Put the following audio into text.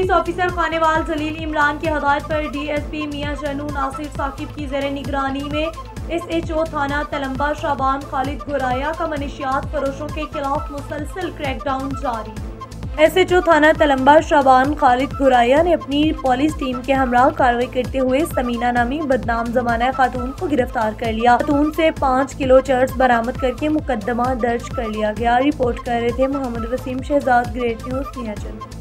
Police officer Khanewal Jalil Imran की हदायत पर DSP मियां जनू नासिर साकिब की ज़ेर निगरानी में SHO थाना तलंबा शाबान खालिद गुराया का मनशियात फरोशों के खिलाफ मुसलसल क्रैकडाउन जारी। SHO थाना तलंबा शाबान खालिद गुराया ने अपनी पुलिस टीम के हमरा कार्रवाई करते हुए समीना नामी बदनाम जमाना खातून को गिरफ्तार कर लिया। खातून से 5 किलो चर्स बरामद करके मुकदमा दर्ज कर लिया गया। रिपोर्ट कर रहे थे मोहम्मद वसीम शहजाद, ग्रेट न्यूज़ मियां जनू।